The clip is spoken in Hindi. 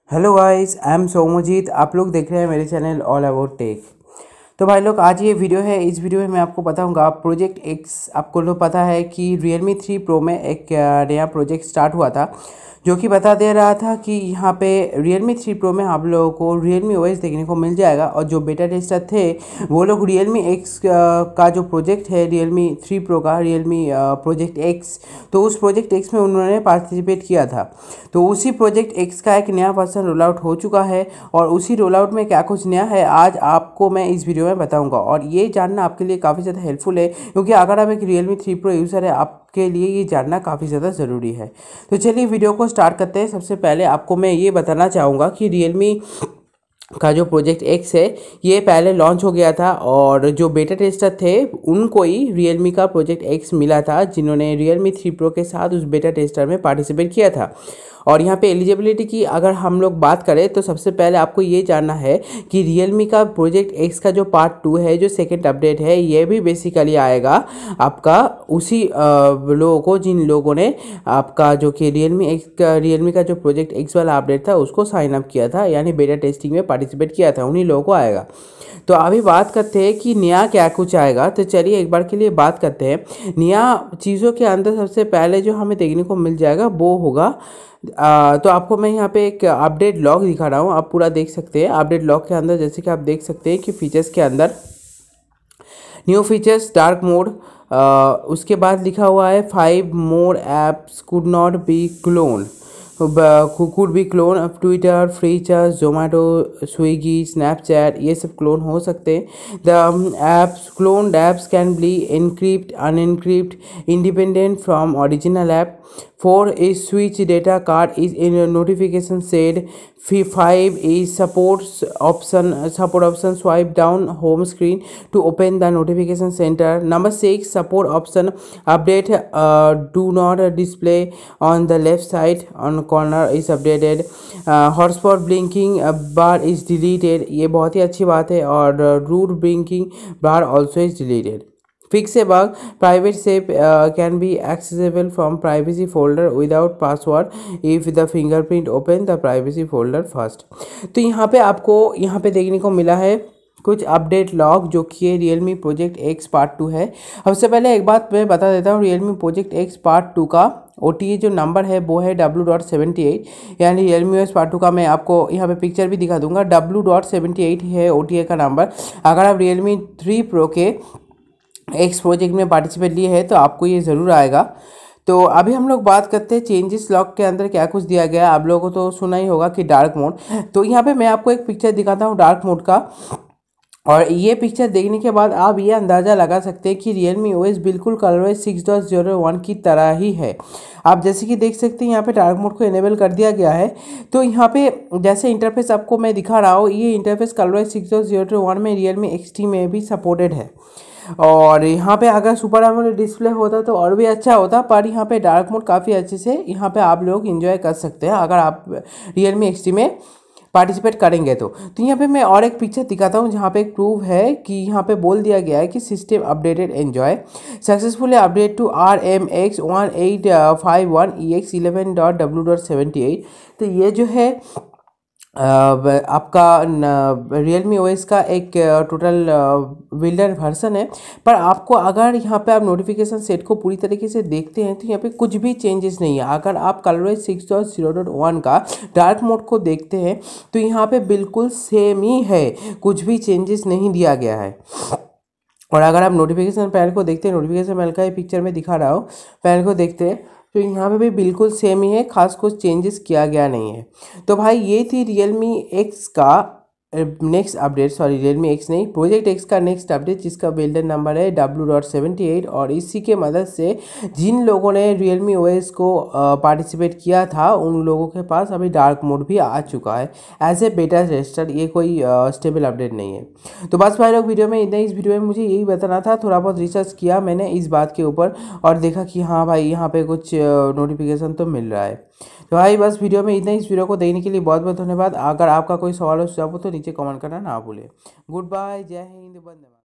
Hello guys, I am Somojit. आप लोग देख रहे हैं मेरे चैनल ऑल अबाउट टेक। तो भाई लोग, आज ये वीडियो है। इस वीडियो में मैं आपको बताऊंगा प्रोजेक्ट एक्स। आपको लोग पता है कि Realme 3 Pro में एक नया प्रोजेक्ट स्टार्ट हुआ था, जो कि बता दे रहा था कि यहाँ पे Realme 3 Pro में आप लोगों को Realme OS देखने को मिल जाएगा। और जो बेटा टेस्टर थे वो लोग Realme X का जो प्रोजेक्ट है Realme 3 Pro का, Realme प्रोजेक्ट एक्स, तो उस प्रोजेक्ट एक्स में उन्होंने पार्टिसिपेट किया था। तो उसी प्रोजेक्ट एक्स का एक नया वर्जन रोल आउट हो चुका है, और उसी रोल आउट में क्या कुछ नया है आज आपको मैं इस वीडियो में बताऊंगा। और ये जानना आपके लिए काफ़ी ज़्यादा हेल्पफुल है, क्योंकि अगर आप एक Realme 3 Pro यूज़र है, आपके लिए ये जानना काफ़ी ज़्यादा ज़रूरी है। तो चलिए वीडियो को स्टार्ट करते हैं। सबसे पहले आपको मैं ये बताना चाहूँगा कि Realme का जो प्रोजेक्ट एक्स है ये पहले लॉन्च हो गया था, और जो बेटा टेस्टर थे उनको ही Realme का प्रोजेक्ट एक्स मिला था, जिन्होंने Realme 3 Pro के साथ उस बेटा टेस्टर में पार्टिसिपेट किया था। और यहाँ पे एलिजिबिलिटी की अगर हम लोग बात करें तो सबसे पहले आपको ये जानना है कि Realme का प्रोजेक्ट एक्स का जो पार्ट 2 है, जो सेकेंड अपडेट है, ये भी बेसिकली आएगा आपका उसी लोगों को जिन लोगों ने आपका जो कि Realme का जो प्रोजेक्ट एक्स वाला अपडेट था उसको साइन अप किया था, यानी बेटा टेस्टिंग में पार्टिसिपेट किया था, उन्हीं लोगों को आएगा। तो अभी बात करते हैं कि नया क्या कुछ आएगा। तो चलिए एक बार के लिए बात करते हैं नया चीज़ों के अंदर। सबसे पहले जो हमें देखने को मिल जाएगा वो होगा तो आपको मैं यहाँ पे एक अपडेट लॉग दिखा रहा हूँ, आप पूरा देख सकते हैं। अपडेट लॉग के अंदर जैसे कि आप देख सकते हैं कि फीचर्स के अंदर न्यू फीचर्स डार्क मोड, उसके बाद लिखा हुआ है 5 more apps could not be clone, could be clone of Twitter, Freecharge, Zomato, Swiggy, Snapchat, ये सब क्लोन हो सकते हैं। The apps cloned apps can be encrypt unencrypt independent from original app. 4 is switch data card is in a notification said. 5 is support option swipe down home screen to open the notification center. Number 6, support option update do not display on the left side on corner is updated. Hotspot blinking bar is deleted, ये बहुत ही अच्छी बात है। और root blinking bar also is deleted. Fix a bug, private save can be accessible from privacy folder without password if the fingerprint open the privacy folder first. तो यहाँ पे आपको यहाँ पे देखने को मिला है कुछ अपडेट लॉग, जो कि Realme प्रोजेक्ट एक्स पार्ट 2 है। सबसे पहले एक बात मैं बता देता हूँ, Realme प्रोजेक्ट एक्स पार्ट 2 का OTA जो नंबर है वो है W.78, यानी Realme OS पार्ट 2 का मैं आपको यहाँ पे पिक्चर भी दिखा दूंगा। W.78 है OTA का नंबर। अगर आप Realme 3 Pro के एक्स प्रोजेक्ट में पार्टिसिपेट लिए है तो आपको ये ज़रूर आएगा। तो अभी हम लोग बात करते हैं चेंजेस लॉग के अंदर क्या कुछ दिया गया है। आप लोगों को तो सुना ही होगा कि डार्क मोड, तो यहाँ पे मैं आपको एक पिक्चर दिखाता हूँ डार्क मोड का। और ये पिक्चर देखने के बाद आप ये अंदाज़ा लगा सकते हैं कि Realme OS बिल्कुल ColorOS 6.01 की तरह ही है। आप जैसे कि देख सकते हैं यहाँ पे डार्क मोड को इनेबल कर दिया गया है। तो यहाँ पे जैसे इंटरफेस आपको मैं दिखा रहा हूँ, ये इंटरफेस ColorOS 6.01 में Realme XT में भी सपोर्टेड है। और यहाँ पे अगर सुपर एमोलेड डिस्प्ले होता तो और भी अच्छा होता, पर यहाँ पे डार्क मोड काफ़ी अच्छे से यहाँ पे आप लोग इन्जॉय कर सकते हैं अगर आप Realme XT में पार्टिसिपेट करेंगे तो यहाँ पे मैं और एक पिक्चर दिखाता हूँ, जहाँ पे एक प्रूफ है कि यहाँ पे बोल दिया गया है कि system updated enjoy successfully update to RMX 1851 EX11.W.78। तो ये जो है आपका Realme OS का एक टोटल बिल्डर वर्सन है। पर आपको अगर यहाँ पे आप नोटिफिकेशन सेट को पूरी तरीके से देखते हैं तो यहाँ पे कुछ भी चेंजेस नहीं है। अगर आप ColorOS 6.0.1 का डार्क मोड को देखते हैं तो यहाँ पे बिल्कुल सेम ही है, कुछ भी चेंजेस नहीं दिया गया है। और अगर आप नोटिफिकेशन पैनल को देखते हैं, नोटिफिकेशन पैनल का ये पिक्चर में दिखा रहा हूँ, पैनल को देखते हैं तो यहाँ पे भी बिल्कुल सेम ही है, खास कुछ चेंजेस किया गया नहीं है। तो भाई ये थी Realme X का next update, sorry Realme X नहीं, प्रोजेक्ट एक्स का नेक्स्ट अपडेट, जिसका बिल्डर नंबर है W.78। और इसी के मदद से जिन लोगों ने Realme OS को पार्टिसिपेट किया था उन लोगों के पास अभी डार्क मोड भी आ चुका है एज ए बेटा टेस्टर। ये कोई स्टेबल अपडेट नहीं है। तो बस भाई लोग, वीडियो में इतना। इस वीडियो में मुझे यही बताना था, थोड़ा बहुत रिसर्च किया मैंने इस बात के ऊपर और देखा कि हाँ भाई यहाँ पे कुछ नोटिफिकेशन तो मिल रहा है। तो भाई बस वीडियो में इतना। इस वीडियो को देखने के लिए बहुत बहुत धन्यवाद। अगर आपका कोई सवाल हो सुझाव हो तो नीचे कमेंट करना ना भूलें। गुड बाय, जय हिंद, वंदे मातरम।